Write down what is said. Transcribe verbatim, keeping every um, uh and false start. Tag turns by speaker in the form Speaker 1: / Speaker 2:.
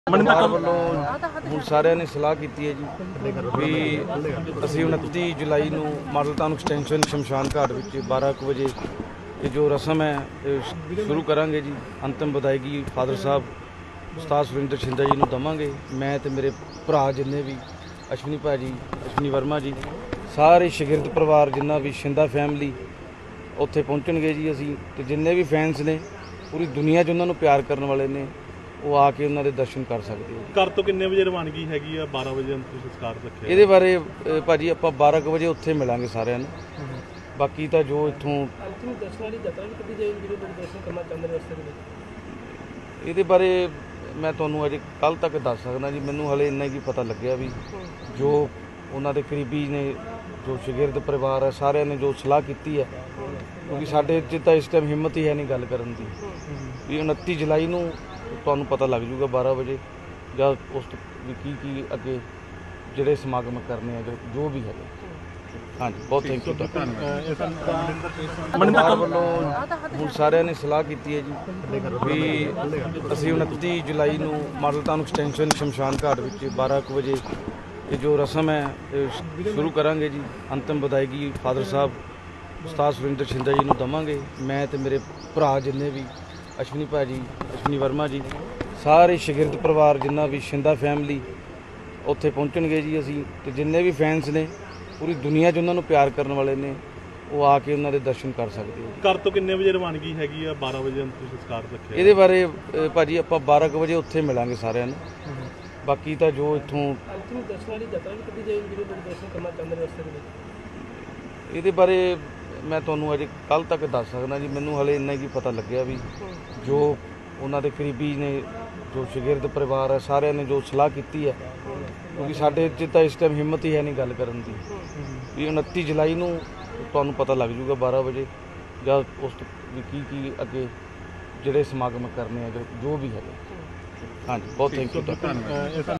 Speaker 1: ਪਰਿਵਾਰ ਵੱਲੋਂ ਹੁਣ ਸਾਰਿਆਂ ਨੇ ਸਲਾਹ ਕੀਤੀ ਹੈ ਜੀ ਵੀ ਅਸੀਂ ਉਨੱਤੀ ਜੁਲਾਈ ਨੂੰ ਮਾਡਲ ਟਾਊਨ ਐਕਸਟੈਂਸ਼ਨ ਸ਼ਮਸ਼ਾਨ ਘਾਟ ਵਿੱਚ ਬਾਰਾਂ ਕੁ ਵਜੇ ਇਹ ਜੋ ਰਸਮ ਹੈ ਇਹ ਸ਼ੁਰੂ ਕਰਾਂਗੇ ਜੀ। ਅੰਤਿਮ ਵਿਦਾਇਗੀ ਫਾਦਰ ਸਾਹਿਬ ਉਸਤਾਦ ਸੁਰਿੰਦਰ ਸ਼ਿੰਦਾ ਜੀ ਨੂੰ ਦੇਵਾਂਗੇ। ਮੈਂ ਤੇ ਮੇਰੇ ਭਰਾ ਜਿੰਨੇ ਵੀ ਅਸ਼ਵਨੀ ਭਾਜੀ, ਅਸ਼ਵਨੀ ਵਰਮਾ ਜੀ, ਸਾਰੇ ਸ਼ਾਗਿਰਦ ਪਰਿਵਾਰ ਜਿੰਨਾ ਵੀ ਸ਼ਿੰਦਾ ਫੈਮਿਲੀ ਉੱਥੇ ਪਹੁੰਚਣਗੇ ਜੀ। ਅਸੀਂ ਤੇ ਜਿੰਨੇ ਵੀ ਫੈਨਸ ਨੇ ਪੂਰੀ ਦੁਨੀਆ 'ਚ ਉਹਨਾਂ ਨੂੰ ਪਿਆਰ ਕਰਨ ਵਾਲੇ ਨੇ ਉਹ ਆ ਕੇ ਉਹਨਾਂ ਦੇ ਦਰਸ਼ਨ ਕਰ ਸਕਦੇ ਹੋ।
Speaker 2: ਘਰ ਤੋਂ ਕਿੰਨੇ ਵਜੇ ਰਵਾਨਗੀ ਹੈਗੀ ਆ? ਬਾਰਾਂ ਵਜੇ ਅੰਤਿਮ ਸੰਸਕਾਰ ਰੱਖਿਆ।
Speaker 1: ਇਹਦੇ ਬਾਰੇ ਭਾਜੀ ਆਪਾਂ ਬਾਰਾਂ ਕੁ ਵਜੇ ਉੱਥੇ ਮਿਲਾਂਗੇ ਸਾਰਿਆਂ ਨੂੰ। ਬਾਕੀ ਤਾਂ ਜੋ ਇੱਥੋਂ
Speaker 3: ਅੰਤਿਮ ਦਰਸ਼ਨ ਵਾਲੀ ਯਾਤਰਾ ਵੀ ਕੀਤੀ ਜਾਏਗੀ ਜਿਹੜੇ ਲੋਕ ਦਰਸ਼ਨ ਕਰਨਾ ਚਾਹੁੰਦੇ ਨੇ ਰਸਤੇ ਦੇ ਵਿੱਚ।
Speaker 1: ਇਹਦੇ ਬਾਰੇ ਮੈਂ ਤੁਹਾਨੂੰ ਅਜੇ ਕੱਲ੍ਹ ਤੱਕ ਦੱਸ ਸਕਦਾ ਜੀ। ਮੈਨੂੰ ਹਲੇ ਇੰਨਾ ਹੀ ਪਤਾ ਲੱਗਿਆ ਵੀ ਜੋ ਉਹਨਾਂ ਦੇ ਕਰੀਬੀ ਨੇ, ਜੋ ਸ਼ਾਗਿਰਦ ਪਰਿਵਾਰ ਹੈ, ਸਾਰਿਆਂ ਨੇ ਜੋ ਸਲਾਹ ਕੀਤੀ ਹੈ, ਕਿਉਂਕਿ ਸਾਡੇ 'ਚ ਤਾਂ ਇਸ ਟਾਈਮ ਹਿੰਮਤ ਹੀ ਹੈ ਨਹੀਂ ਗੱਲ ਕਰਨ ਦੀ, ਵੀ ਉਨੱਤੀ ਜੁਲਾਈ ਨੂੰ ਤੁਹਾਨੂੰ ਪਤਾ ਲੱਗ ਜੂਗਾ ਬਾਰਾਂ ਵਜੇ ਜਾਂ ਉਸ ਤੋਂ ਵੀ ਕੀ ਕੀ ਅੱਗੇ ਜਿਹੜੇ ਸਮਾਗਮ ਕਰਨੇ ਆ, ਜੋ ਵੀ ਹੈਗੇ। ਹਾਂਜੀ, ਬਹੁਤ ਥੈਂਕ ਯੂ ਪਰਿਵਾਰ ਵੱਲੋਂ ਹੁਣ ਸਾਰਿਆਂ ਨੇ ਸਲਾਹ ਕੀਤੀ ਹੈ ਜੀ ਵੀ ਅਸੀਂ ਉਨੱਤੀ ਜੁਲਾਈ ਨੂੰ ਮਾਡਲ ਟਾਊਨ ਐਕਸਟੈਂਸ਼ਨ ਸ਼ਮਸ਼ਾਨ ਘਾਟ ਵਿੱਚ ਬਾਰਾਂ ਕੁ ਵਜੇ ਇਹ ਜੋ ਰਸਮ ਹੈ ਇਹ ਸ਼ੁਰੂ ਕਰਾਂਗੇ ਜੀ। ਅੰਤਿਮ ਵਿਦਾਇਗੀ ਫਾਦਰ ਸਾਹਿਬ ਉਸਤਾਦ ਸੁਰਿੰਦਰ ਸ਼ਿੰਦਾ ਜੀ ਨੂੰ ਦੇਵਾਂਗੇ। ਮੈਂ ਤੇ ਮੇਰੇ ਭਰਾ ਜਿੰਨੇ ਵੀ ਅਸ਼ਵਨੀ ਭਾਜੀ, ਅਸ਼ਵਨੀ ਵਰਮਾ ਜੀ, ਸਾਰੇ ਸ਼ਾਗਿਰਦ ਪਰਿਵਾਰ ਜਿੰਨਾ ਵੀ ਸ਼ਿੰਦਾ ਫੈਮਿਲੀ ਉੱਥੇ ਪਹੁੰਚਣਗੇ ਜੀ। ਅਸੀਂ ਤੇ ਜਿੰਨੇ ਵੀ ਫੈਨਸ ਨੇ ਪੂਰੀ ਦੁਨੀਆ 'ਚ ਉਹਨਾਂ ਨੂੰ ਪਿਆਰ ਕਰਨ ਵਾਲੇ ਨੇ ਉਹ ਆ ਕੇ ਉਹਨਾਂ ਦੇ ਦਰਸ਼ਨ ਕਰ ਸਕਦੇ ਹੋ।
Speaker 2: ਘਰ ਤੋਂ ਕਿੰਨੇ ਵਜੇ ਰਵਾਨਗੀ ਹੈਗੀ ਆ? ਬਾਰਾਂ ਵਜੇ ਅੰਤਿਮ ਸੰਸਕਾਰ ਰੱਖਿਆ।
Speaker 1: ਇਹਦੇ ਬਾਰੇ ਭਾਜੀ ਆਪਾਂ ਬਾਰਾਂ ਕੁ ਵਜੇ ਉੱਥੇ ਮਿਲਾਂਗੇ ਸਾਰਿਆਂ ਨੂੰ। ਬਾਕੀ ਤਾਂ ਜੋ ਇੱਥੋਂ
Speaker 3: ਅੰਤਿਮ ਦਰਸ਼ਨ ਵਾਲੀ ਯਾਤਰਾ ਵੀ ਕੀਤੀ ਜਾਏਗੀ ਜਿਹੜੇ ਲੋਕ ਦਰਸ਼ਨ ਕਰਨਾ ਚਾਹੁੰਦੇ ਨੇ ਰਸਤੇ ਦੇ ਵਿੱਚ।
Speaker 1: ਇਹਦੇ ਬਾਰੇ ਮੈਂ ਤੁਹਾਨੂੰ ਅਜੇ ਕੱਲ੍ਹ ਤੱਕ ਦੱਸ ਸਕਦਾ ਜੀ। ਮੈਨੂੰ ਹਲੇ ਇੰਨਾ ਹੀ ਪਤਾ ਲੱਗਿਆ ਵੀ ਜੋ ਉਹਨਾਂ ਦੇ ਕਰੀਬੀ ਨੇ, ਜੋ ਸ਼ਾਗਿਰਦ ਪਰਿਵਾਰ ਹੈ, ਸਾਰਿਆਂ ਨੇ ਜੋ ਸਲਾਹ ਕੀਤੀ ਹੈ, ਕਿਉਂਕਿ ਸਾਡੇ 'ਚ ਤਾਂ ਇਸ ਟਾਈਮ ਹਿੰਮਤ ਹੀ ਹੈ ਨਹੀਂ ਗੱਲ ਕਰਨ ਦੀ, ਵੀ ਉਨੱਤੀ ਜੁਲਾਈ ਨੂੰ ਤੁਹਾਨੂੰ ਪਤਾ ਲੱਗ ਜੂਗਾ ਬਾਰਾਂ ਵਜੇ ਜਾਂ ਉਸ ਤੋਂ ਵੀ ਕੀ ਕੀ ਅੱਗੇ ਜਿਹੜੇ ਸਮਾਗਮ ਕਰਨੇ ਆ, ਜੋ ਵੀ ਹੈਗੇ। ਹਾਂਜੀ, ਬਹੁਤ ਥੈਂਕ ਯੂ।